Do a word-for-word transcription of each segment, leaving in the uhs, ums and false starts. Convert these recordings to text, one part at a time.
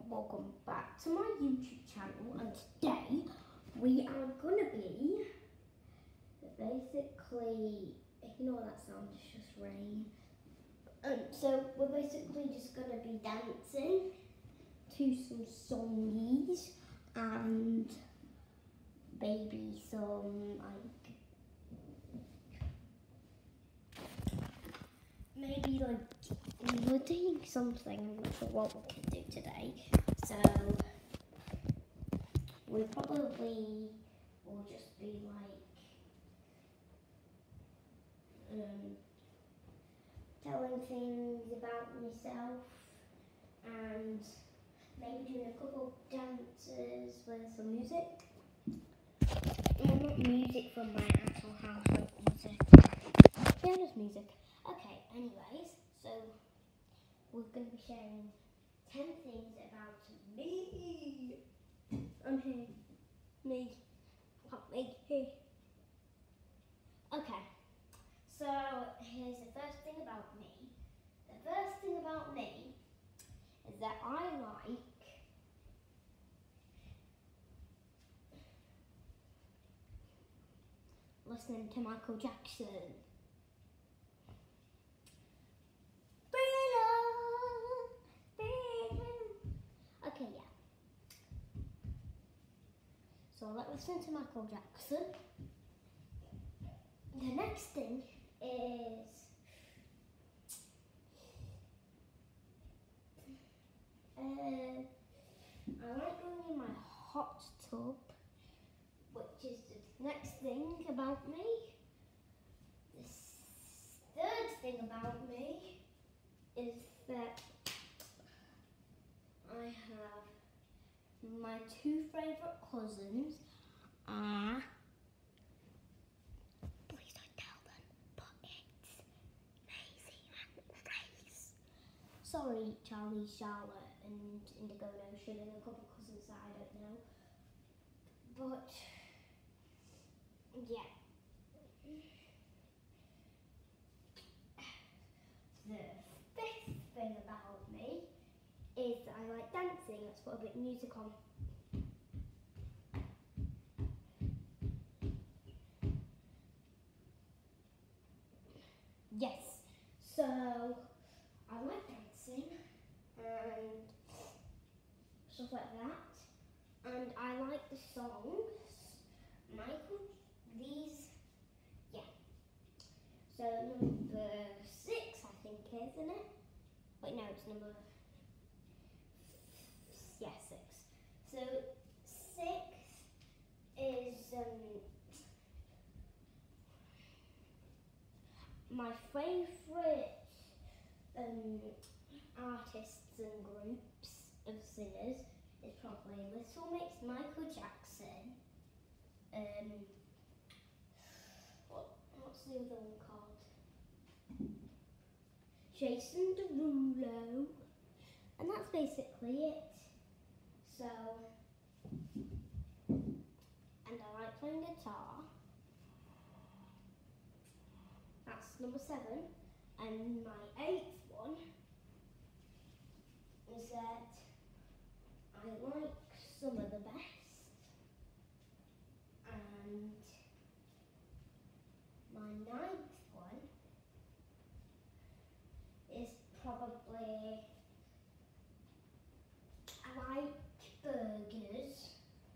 welcome back to my YouTube channel, and today we are gonna be basically, ignore that sound, it's just rain. Um, so we're basically just gonna be dancing to some songs and maybe some like maybe like we're doing something. I'm not sure what we can do today, so we probably will just be like um, telling things about myself and maybe doing a couple of dances with some music. Well, not music from my actual house, like music. Yeah, just music. Okay, anyways, so we're going to be sharing ten things about me. I'm here. Me. Can't make here. Okay, so here's the first thing about me. The first thing about me is that I like listening to Michael Jackson. Okay, yeah. So let's listen to Michael Jackson. The next thing is uh, I like going in my hot tub, which is the next thing about me. The third thing about me is that I have my two favourite cousins are, please don't tell them, but it's Maisie and Grace. Sorry, Charlie, Charlotte and Indigo and Ocean and a couple of cousins that I don't know. But, yeah. The fifth thing about me is that I like dancing. Let's put a bit of music on. Yes, so I like dancing and stuff like that, and I like the songs. Michael, these, yeah. So number six, I think, isn't it? Wait, no, it's number, yeah, six. So six is um, my favourite um, artists and groups of singers is probably Little Mix, Michael Jackson, um, what, what's the other one called? Jason Derulo, and that's basically it. So, and I like playing guitar. That's number seven. And my eighth one is that I like Summer the best. And my ninth one is probably I like burgers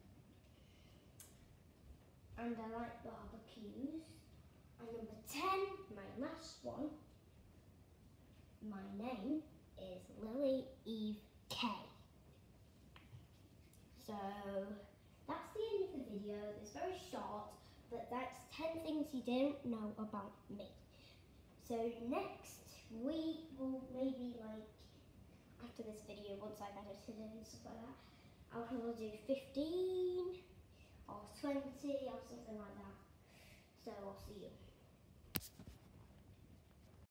and I like barbecues. And number ten, my last one, my name is Lily Eve K. So that's the end of the video. It's very short, but that's ten things you don't know about me. So next we will maybe like, after this video, once I've edited it and stuff like that, I'll probably do fifteen or twenty or something like that. So I'll see you.